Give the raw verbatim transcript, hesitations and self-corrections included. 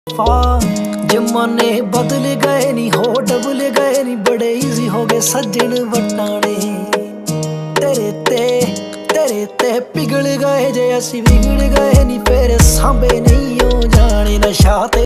ਫਾ ਜਮਾਨੇ ਬਦਲ ਗਏ ਨੀ, ਹੋ ਡਬਲ ਗਏ ਨੀ, ਬੜੇ ਈਜ਼ੀ ਹੋ ਗਏ ਸੱਜਣ ਵਟਾਣੇ। ਤੇਰੇ ਤੇ ਤੇਰੇ ਤੇ ਪਿਘਲ ਗਏ ਜੇ ਅਸੀਂ ਵਿਗੜ ਗਏ ਨੀ, ਫੇਰ ਸਾਂਭੇ ਨਹੀਂ ਉਹ ਜਾਣੇ। ਨਸ਼ਾ ਤੇ